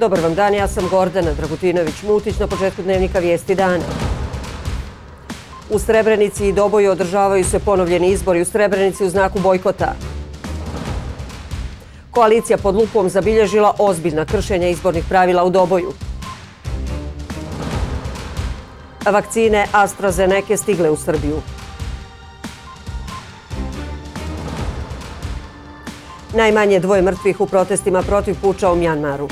Dobar vam dan, ja sam Gordana Dragutinović-Mutić, na početku dnevnika vijesti dana. U Srebrenici i Doboju održavaju se ponovljeni izbori u Srebrenici u znaku bojkota. Koalicija pod lupom zabilježila ozbiljna kršenja izbornih pravila u Doboju. Vakcine AstraZeneca stigle u Srbiju. Najmanje 2 mrtvih u protestima protiv puča u Mjanmaru.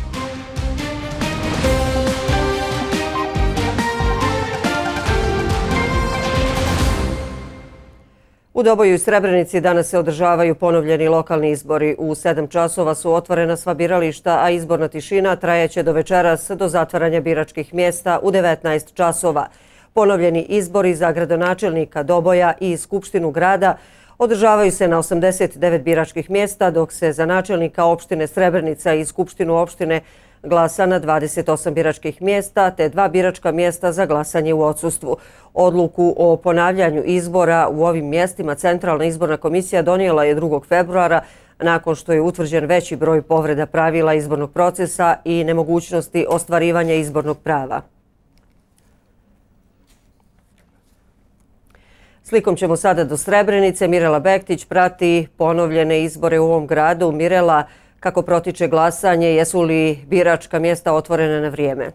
U Doboju i Srebrenici danas se održavaju ponovljeni lokalni izbori. U 7 časova su otvorena sva birališta, a izborna tišina trajaće do večeras do zatvaranja biračkih mjesta u 19 časova. Ponovljeni izbori za gradonačelnika Doboja i Skupštinu grada održavaju se na 89 biračkih mjesta, dok se za načelnika opštine Srebrenica i Skupštinu opštine glasa na 28 biračkih mjesta, te 2 biračka mjesta za glasanje u odsustvu. Odluku o ponavljanju izbora u ovim mjestima Centralna izborna komisija donijela je 2. februara nakon što je utvrđen veći broj povreda pravila izbornog procesa i nemogućnosti ostvarivanja izbornog prava. Slikom ćemo sada do Srebrenice. Mirela Bektić prati ponovljene izbore u ovom gradu. Mirela, kako protiče glasanje, jesu li biračka mjesta otvorena na vrijeme?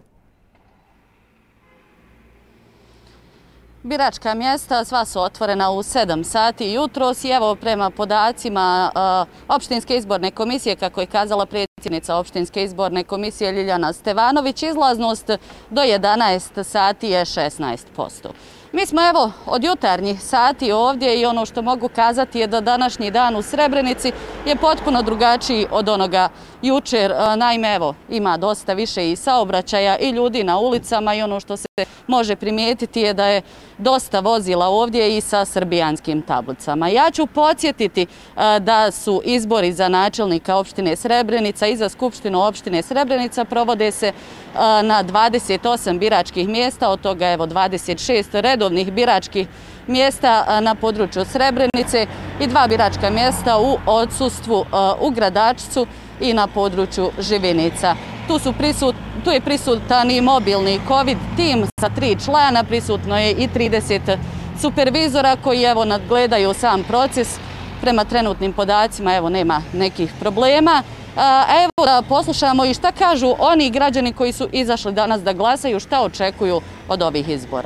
Biračka mjesta sva su otvorena u 7 sati jutros i evo prema podacima Opštinske izborne komisije, kako je kazala predsjednica Opštinske izborne komisije Ljiljana Stevanović, izlaznost do 11 sati je 16%. Mi smo evo od jutarnjih sati ovdje i ono što mogu kazati je da današnji dan u Srebrenici je potpuno drugačiji od onoga jučer. Naime, evo, ima dosta više i saobraćaja i ljudi na ulicama i ono što se može primijetiti je da je dosta vozila ovdje i sa srbijanskim tablicama. Ja ću podsjetiti da su izbori za načelnika opštine Srebrenica i za Skupštinu opštine Srebrenica provode se na 28 biračkih mjesta, od toga evo 26 redovnih biračkih mjesta na području Srebrenice i 2 biračka mjesta u odsustvu u Gradačcu i na području Živinica. Tu je prisutan i mobilni COVID tim sa 3 člana, prisutno je i 30 supervizora koji evo nadgledaju sam proces. Prema trenutnim podacima evo nema nekih problema. Evo da poslušamo i šta kažu oni građani koji su izašli danas da glasaju, šta očekuju od ovih izbora.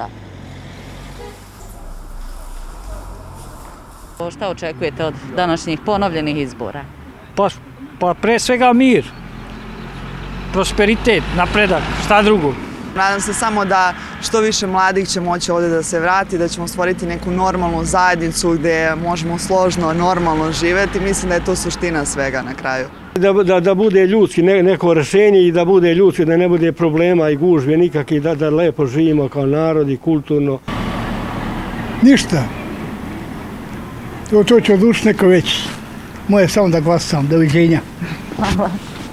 Šta očekujete od današnjih ponovljenih izbora? Pa pre svega mir, prosperitet, napredak, šta drugo. Nadam se samo da što više mladih će moći ovdje da se vrati, da ćemo stvoriti neku normalnu zajednicu gdje možemo složno, normalno živjeti. Mislim da je to suština svega na kraju. Da bude ljudski neko rješenje i da bude ljudski, da ne bude problema i gužve nikakve, da lepo živimo kao narod i kulturno. Ništa. To će odlučiti neko već. Moje samo da glasam. Doviđenja. Hvala.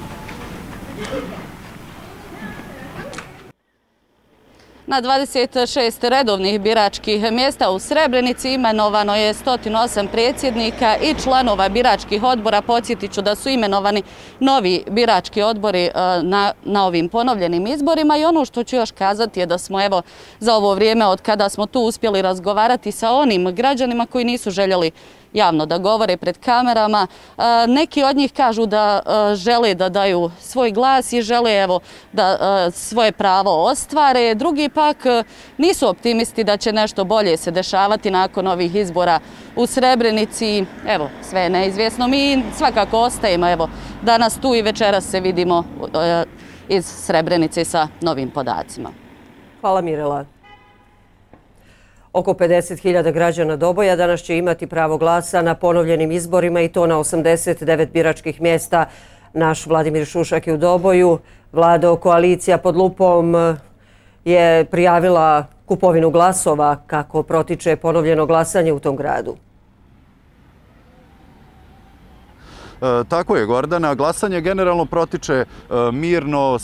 Na 26 redovnih biračkih mjesta u Srebrenici imenovano je 108 predsjednika i članova biračkih odbora. Podsjetit ću da su imenovani novi birački odbori na ovim ponovljenim izborima i ono što ću još kazati je da smo evo za ovo vrijeme od kada smo tu uspjeli razgovarati sa onim građanima koji nisu željeli javno da govore pred kamerama. Neki od njih kažu da žele da daju svoj glas i žele evo da svoje pravo ostvare. Drugi pak nisu optimisti da će nešto bolje se dešavati nakon ovih izbora u Srebrenici. Evo, sve je neizvjesno. Mi svakako ostajemo evo danas tu i večeras se vidimo iz Srebrenice sa novim podacima. Hvala Mirela. Oko 50.000 građana Doboja danas će imati pravo glasa na ponovljenim izborima i to na 89 biračkih mjesta. Naš Vladimir Šušak je u Doboju. Vlado, koalicija pod lupom je prijavila kupovinu glasova. Kako protiče ponovljeno glasanje u tom gradu? Tako je, Gordana. Glasanje generalno protiče mirno.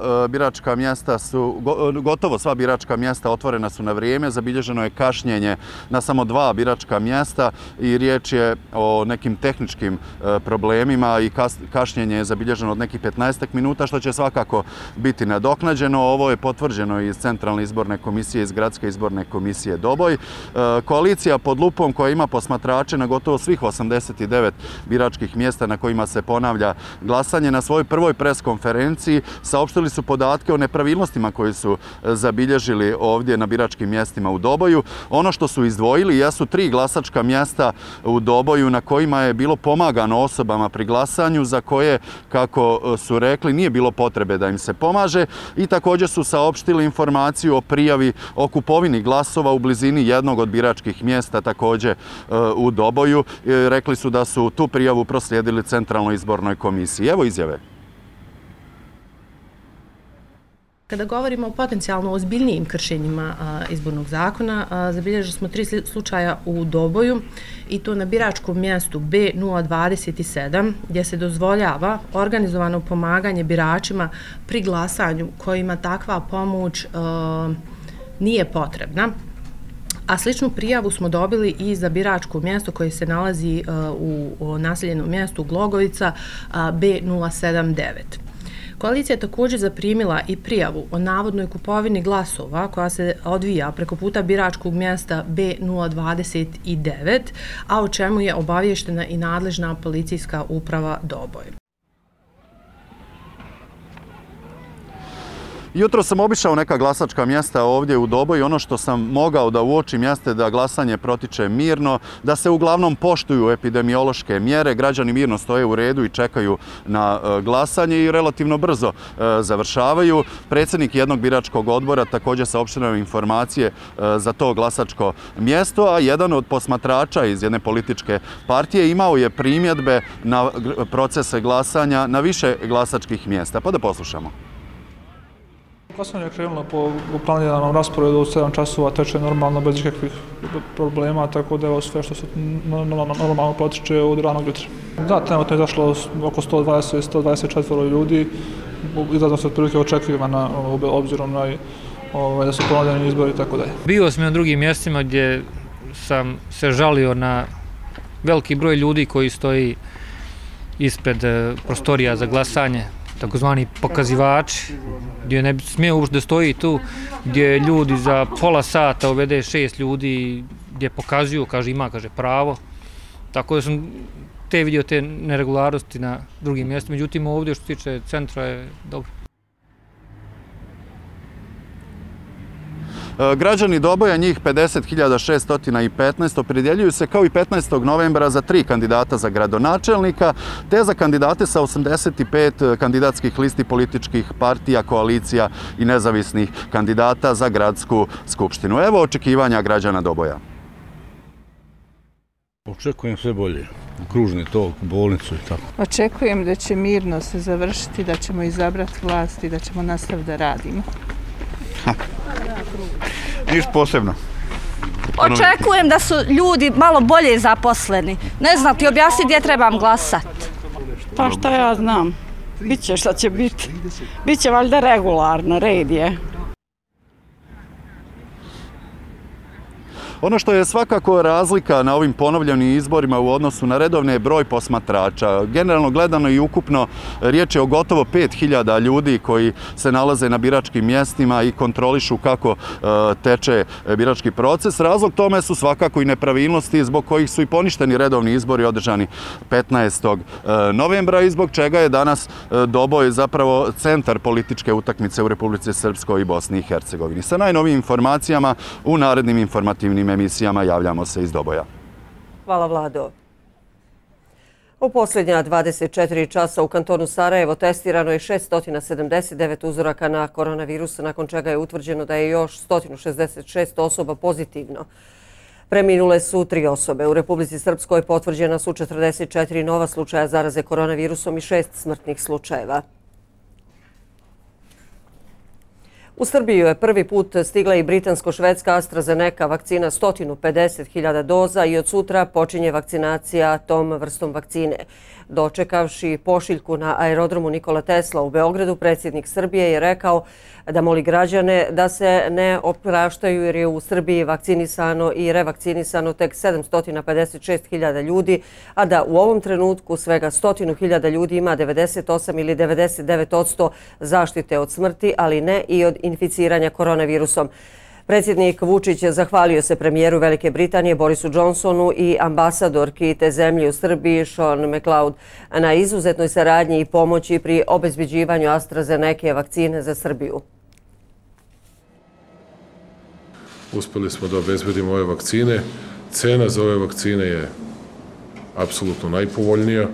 Gotovo sva biračka mjesta otvorena su na vrijeme. Zabilježeno je kašnjenje na samo 2 biračka mjesta i riječ je o nekim tehničkim problemima i kašnjenje je zabilježeno od nekih 15 minuta, što će svakako biti nadoknađeno. Ovo je potvrđeno iz Centralne izborne komisije, iz Gradske izborne komisije Doboj. Koalicija pod lupom koja ima posmatrače na gotovo svih 89 biračkih mjesta na kojima se ponavlja glasanje, na svojoj prvoj preskonferenciji saopštili su podatke o nepravilnostima koji su zabilježili ovdje na biračkim mjestima u Doboju. Ono što su izdvojili jesu 3 glasačka mjesta u Doboju na kojima je bilo pomagano osobama pri glasanju, za koje, kako su rekli, nije bilo potrebe da im se pomaže, i također su saopštili informaciju o prijavi o kupovini glasova u blizini jednog od biračkih mjesta, također u Doboju. Rekli su da su tu prijavu proslijedili Centralnoj izbornoj komisiji. Evo izjave. Kada govorimo o potencijalno ozbiljnijim kršenjima izbornog zakona, zabilježili smo 3 slučaja u Doboju, i to na biračkom mjestu B027, gdje se dozvoljava organizovano pomaganje biračima pri glasanju kojima takva pomoć nije potrebna. A sličnu prijavu smo dobili i za biračko mjesto koje se nalazi u naseljenom mjestu Glogovica B079. Koalicija je također zaprimila i prijavu o navodnoj kupovini glasova koja se odvija preko puta biračkog mjesta B029, a o čemu je obavještena i nadležna policijska uprava Doboj. Jutro sam obišao neka glasačka mjesta ovdje u Doboju. Ono što sam mogao da uočim jeste da glasanje protiče mirno, da se uglavnom poštuju epidemiološke mjere, građani mirno stoje u redu i čekaju na glasanje i relativno brzo završavaju. Predsjednik jednog biračkog odbora također saopštio informacije za to glasačko mjesto, a jedan od posmatrača iz jedne političke partije imao je primjedbe na procese glasanja na više glasačkih mjesta. Pa da poslušamo. Glasanje je krenulo po planiranom rasporedu od 7 časova, teče normalno, bez ikakvih problema, tako da je ovo sve što se normalno protiče od ranog jutra. Da, trenutno je izašlo oko 124 ljudi, izlaznost otprilike očekivana obzirom da su ponovljeni izbori i tako dalje. Bio sam na drugim mjestima gdje sam se žalio na veliki broj ljudi koji stoji ispred prostorija za glasanje, takozvani pokazivači, gdje ne smije uopšte da stoji tu, gdje ljudi za pola sata uvede 6 ljudi, gdje pokazuju, ima pravo. Tako da sam vidio te neregularnosti na drugim mjestima, međutim ovdje što se tiče centra je dobro. Građani Doboja, njih 50.615, opredjeljuju se kao i 15. novembra za 3 kandidata za gradonačelnika, te za kandidate sa 85 kandidatskih listi političkih partija, koalicija i nezavisnih kandidata za gradsku skupštinu. Evo očekivanja građana Doboja. Očekujem sve bolje. Kružni tok, bolnicu i tako. Očekujem da će mirno se završiti, da ćemo izabrati vlast i da ćemo nastaviti da radimo. Ništa posebno. Očekujem da su ljudi malo bolje zaposleni. Ne znam ti objasniti gdje trebam glasati. Pa šta ja znam. Biće šta će biti. Biće valjda regularno, red je. Ono što je svakako razlika na ovim ponovljenim izborima u odnosu na redovne je broj posmatrača. Generalno gledano i ukupno riječ je o gotovo 5000 ljudi koji se nalaze na biračkim mjestima i kontrolišu kako teče birački proces. Razlog tome su svakako i nepravilnosti zbog kojih su i poništeni redovni izbori održani 15. novembra i zbog čega je danas Doboj zapravo centar političke utakmice u Republici Srpskoj i Bosni i Hercegovini. Sa najnovijim informacijama u narednim informativnim emisijama javljamo se iz Doboja. Hvala, Vlado. U posljednja 24 časa u kantonu Sarajevo testirano je 679 uzoraka na koronavirus, nakon čega je utvrđeno da je još 166 osoba pozitivno. Preminule su 3 osobe. U Republici Srpskoj potvrđena su 44 nova slučaja zaraze koronavirusom i 6 smrtnih slučajeva. U Srbiju je prvi put stigla i britansko-švedska AstraZeneca vakcina 150.000 doza i od sutra počinje vakcinacija tom vrstom vakcine. Dočekavši pošiljku na aerodromu Nikola Tesla u Beogradu, predsjednik Srbije je rekao da moli građane da se ne opraštaju jer je u Srbiji vakcinisano i revakcinisano tek 756.000 ljudi, a da u ovom trenutku svega 100.000 ljudi ima 98 ili 99% zaštite od smrti, ali ne i od inficiranja koronavirusom. Predsjednik Vučić zahvalio se premijeru Velike Britanije Borisu Johnsonu i ambasadorki te zemlje u Srbiji Sean McLeod na izuzetnoj saradnji i pomoći pri obezbeđivanju AstraZeneca vakcine za Srbiju. Uspeli smo da obezbedimo ove vakcine. Cena za ove vakcine je apsolutno najpovoljnija,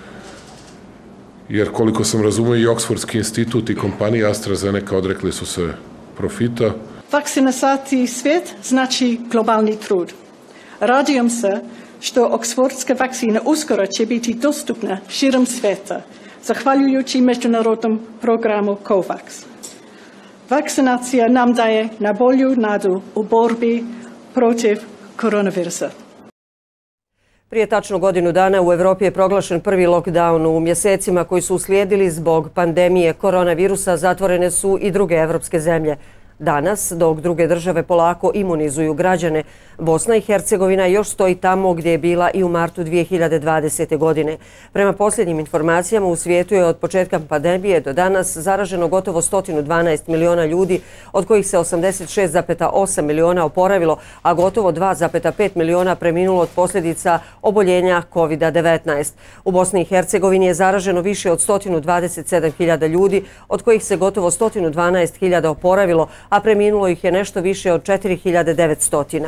jer koliko sam razumio i Oksfordski institut i kompanija AstraZeneca odrekli su se profita. Vakcinacijski svijet znači globalni trud. Radujem se što oksfordska vakcina uskoro će biti dostupna širom svijeta, zahvaljujući međunarodnom programu COVAX. Vakcinacija nam daje na bolju nadu u borbi protiv koronavirusa. Prije tačno godinu dana u Evropi je proglašen prvi lockdown. U mjesecima koji su uslijedili zbog pandemije koronavirusa zatvorene su i druge evropske zemlje. Danas, dok druge države polako imunizuju građane, Bosna i Hercegovina još stoji tamo gdje je bila i u martu 2020. godine. Prema posljednjim informacijama u svijetu je od početka pandemije do danas zaraženo gotovo 112 miliona ljudi, od kojih se 86,8 miliona oporavilo, a gotovo 2,5 miliona preminulo od posljedica oboljenja COVID-19. U Bosni i Hercegovini je zaraženo više od 127.000 ljudi, od kojih se gotovo 112.000 oporavilo, a preminulo ih je nešto više od 4.900.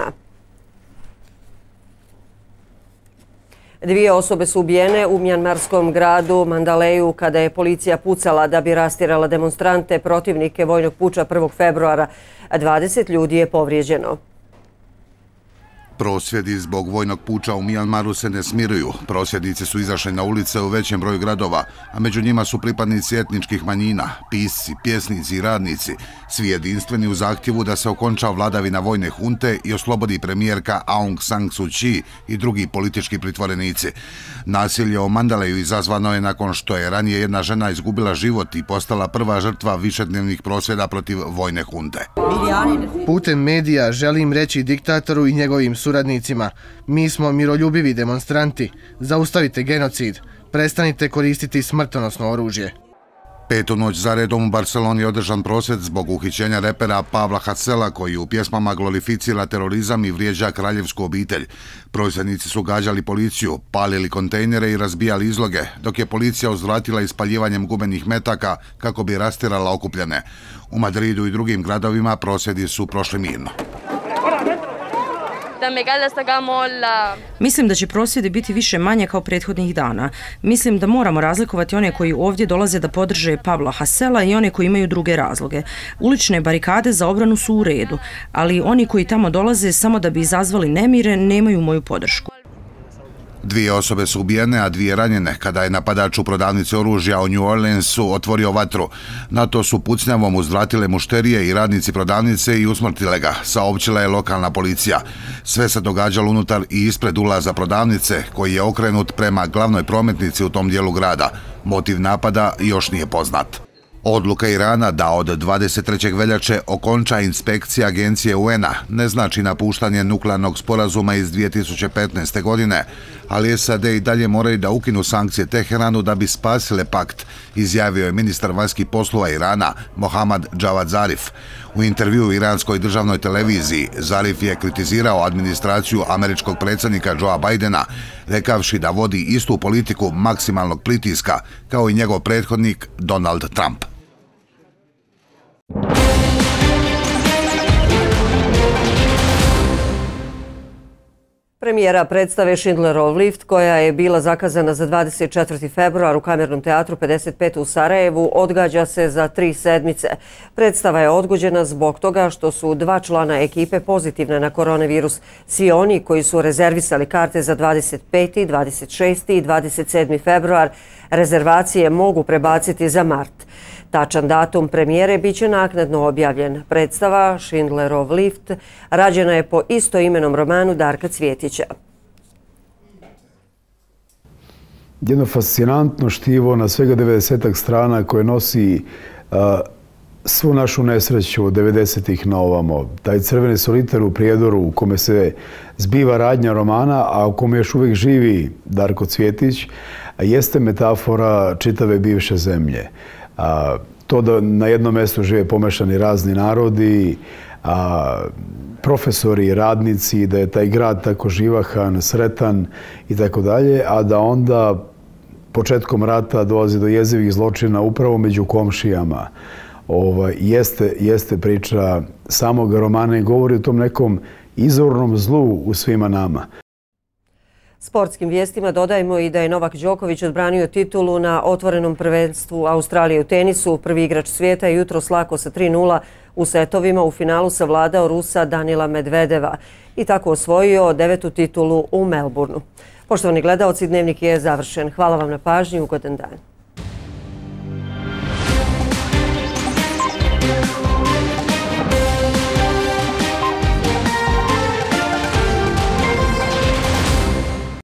Dvije osobe su ubijene u mjanmarskom gradu Mandaleju kada je policija pucala da bi rastjerala demonstrante protivnike vojnog puča 1. februara. 20 ljudi je povrijeđeno. Prosvjedi zbog vojnog puča u Mjanmaru se ne smiruju. Prosvjednici su izašli na ulice u većem broju gradova, a među njima su pripadnici etničkih manjina, pisci, pjesnici i radnici, svi jedinstveni u zahtjevu da se okonča vladavina vojne hunte i oslobodi premijerka Aung San Suu Kyi i drugi politički pritvorenici. Nasilje u Mandaleju izazvano je nakon što je ranije jedna žena izgubila život i postala prva žrtva višednevnih prosvjeda protiv vojne hunte. Putem medija želim reći diktatoru i njegovim suradnicima: mi smo miroljubivi demonstranti, zaustavite genocid, prestanite koristiti smrtonosno oružje. Petu noć za redom u Barceloni je održan prosvjed zbog uhićenja repera Pabla Haséla koji u pjesmama glorificira terorizam i vrijeđa kraljevsku obitelj. Prosvjednici su gađali policiju, palili kontejnere i razbijali izloge, dok je policija uzvratila ispaljivanjem gumenih metaka kako bi rastjerala okupljene. U Madridu i drugim gradovima prosvjedi su prošli mirno. Mislim da će prosvjedi biti više manje kao prethodnih dana. Mislim da moramo razlikovati one koji ovdje dolaze da podrže Pabla Haséla i one koji imaju druge razloge. Ulične barikade za obranu su u redu, ali oni koji tamo dolaze samo da bi izazvali nemire nemaju moju podršku. Dvije osobe su ubijene, a dvije ranjene kada je napadač u prodavnici oružja u New Orleansu otvorio vatru. Na to su pucnjavom uzvratile mušterije i radnici prodavnice i usmrtile ga, saopćila je lokalna policija. Sve se događalo unutar i ispred ulaza prodavnice, koji je okrenut prema glavnoj prometnici u tom dijelu grada. Motiv napada još nije poznat. Odluka Irana da od 23. veljače okonča inspekcija agencije UN-a ne znači napuštanje nuklearnog sporazuma iz 2015. godine, ali SAD i dalje moraju da ukinu sankcije Teheranu da bi spasile pakt, izjavio je ministar vanjskih poslova Irana Mohammad Javad Zarif. U intervjuu iranskoj državnoj televiziji Zarif je kritizirao administraciju američkog predsjednika Joea Bidena, rekavši da vodi istu politiku maksimalnog pritiska kao i njegov prethodnik Donald Trump. Premijera predstave Schindlerov lift, koja je bila zakazana za 24. februar u Kamernom teatru 55 u Sarajevu, odgađa se za 3 sedmice. Predstava je odgođena zbog toga što su 2 člana ekipe pozitivne na koronavirus. Svi oni koji su rezervisali karte za 25., 26. i 27. februar rezervacije mogu prebaciti za mart. Tačan datum premijere biće naknadno objavljen. Predstava Schindlerov lift rađena je po istoimenom romanu Darka Cvjetića. jedno fascinantno štivo na svega 90 strana koje nosi svu našu nesreću od 90-ih na ovamo. Taj crveni solitar u Prijedoru u kome se zbiva radnja romana, a u kome još uvijek živi Darko Cvjetić, jeste metafora čitave bivše zemlje. To da na jednom mjestu žive pomešani razni narodi, profesori, radnici, da je taj grad tako živahan, sretan i tako dalje, a da onda početkom rata dolazi do jezivih zločina upravo među komšijama. Jeste priča samog romana i govori o tom nekom izvornom zlu u svima nama. Sportskim vijestima dodajemo i da je Novak Đoković odbranio titulu na otvorenom prvenstvu Australije u tenisu. Prvi igrač svijeta je jutros lako sa 3:0 u setovima u finalu savladao Rusa Danila Medvedeva i tako osvojio 9. titulu u Melbourneu. Poštovani gledaoci, dnevnik je završen. Hvala vam na pažnji i ugodan dan.